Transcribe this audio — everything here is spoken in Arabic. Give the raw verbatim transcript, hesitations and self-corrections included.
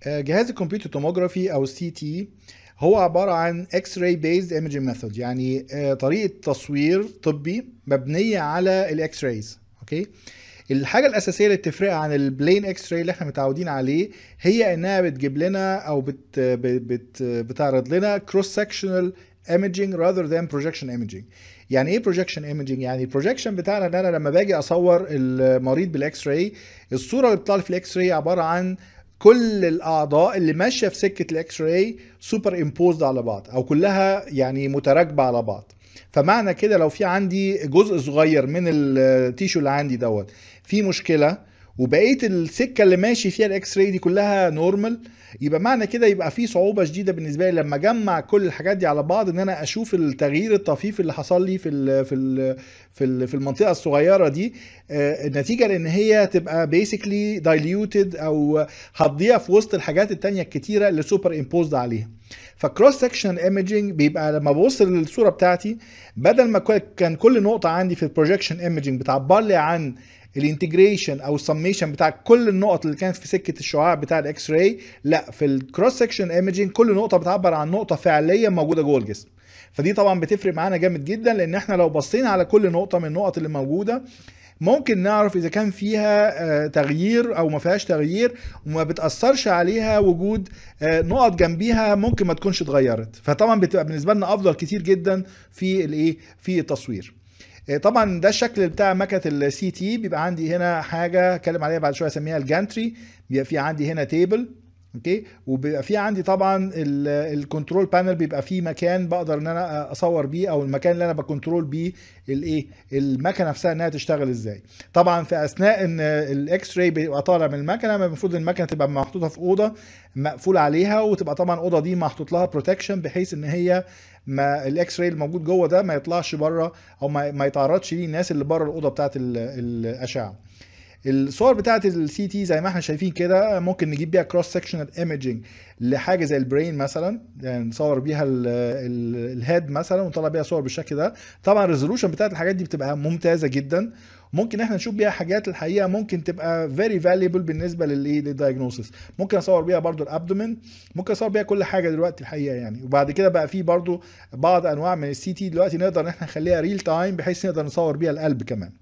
آه، جهاز الكمبيوتر توموجرافي او السي تي هو عباره عن اكس راي بيزد ايمجنج ميثود، يعني آه، طريقه تصوير طبي مبنيه على الاكس رايز. اوكي. الحاجه الاساسيه اللي بتفرقها عن البلين اكس راي اللي احنا متعودين عليه هي انها بتجيب لنا او بت بت بت بتعرض لنا كروس سكشنال imaging rather than projection imaging. يعني ايه projection imaging؟ يعني البروجكشن بتاعنا ان انا لما باجي اصور المريض بالاكس راي، الصوره اللي بتطلع في الاكس راي عباره عن كل الاعضاء اللي ماشيه في سكه الاكس راي سوبر امبوزد على بعض، او كلها يعني متراكبه على بعض. فمعنى كده لو في عندي جزء صغير من التيشو اللي عندي دوت في مشكله، وبقيه السكه اللي ماشي فيها الاكس راي دي كلها نورمال، يبقى معنى كده يبقى في صعوبه شديده بالنسبه لي لما اجمع كل الحاجات دي على بعض ان انا اشوف التغيير الطفيف اللي حصل لي في ال في ال في ال في المنطقه الصغيره دي. آه، النتيجه لان هي تبقى بيسكلي دايليوتد او هتضيع في وسط الحاجات التانية الكتيره اللي سوبر امبوزد عليها. فكروس سكشن ايمجنج بيبقى لما ببص للصوره بتاعتي، بدل ما كان كل نقطه عندي في البروجكشن ايمجنج بتعبر لي عن الانتجريشن او السميشن بتاع كل النقط اللي كانت في سكه الشعاع بتاع الاكس راي، لا، في الكروس سكشن ايمجنج كل نقطه بتعبر عن نقطه فعليا موجوده جوه الجسم. فدي طبعا بتفرق معانا جامد جدا، لان احنا لو بصينا على كل نقطه من النقط اللي موجوده ممكن نعرف اذا كان فيها آه، تغيير او ما فيهاش تغيير، وما بتاثرش عليها وجود آه، نقط جنبيها ممكن ما تكونش اتغيرت. فطبعا بتبقى بالنسبه لنا افضل كتير جدا في الايه في التصوير. آه، طبعا ده الشكل بتاع مكنه السي تي. بيبقى عندي هنا حاجه اتكلم عليها بعد شويه اسميها الجانتري. بيبقى في عندي هنا تيبل. اوكي. وبيبقى في عندي طبعا الكنترول بانل، بيبقى فيه مكان بقدر ان انا اصور بيه، او المكان اللي انا بكنترول بيه الايه المكنه نفسها انها تشتغل ازاي. طبعا في اثناء ان الاكس راي بيبقى طالع من المكنه، المفروض المكنه تبقى محطوطه في اوضه مقفول عليها، وتبقى طبعا الاوضه دي محطوط لها بروتكشن بحيث ان هي ما الاكس راي الموجود جوه ده ما يطلعش بره، او ما, ما يتعرضش ليه الناس اللي بره الاوضه بتاعه الاشعه. الصور بتاعت السي تي زي ما احنا شايفين كده ممكن نجيب بيها كروس سكشنال ايمجنج لحاجه زي البرين مثلا، يعني نصور بيها الهيد مثلا ونطلع بيها صور بالشكل ده. طبعا الريزولوشن بتاعت الحاجات دي بتبقى ممتازه جدا. ممكن احنا نشوف بيها حاجات الحقيقه ممكن تبقى فيري فاليبل بالنسبه للايه للدايجنوسيس. ممكن اصور بيها برضو الابدومين، ممكن اصور بيها كل حاجه دلوقتي الحقيقه يعني. وبعد كده بقى في برضو بعض انواع من السي تي دلوقتي نقدر ان احنا نخليها ريل تايم بحيث نقدر نصور بيها القلب كمان.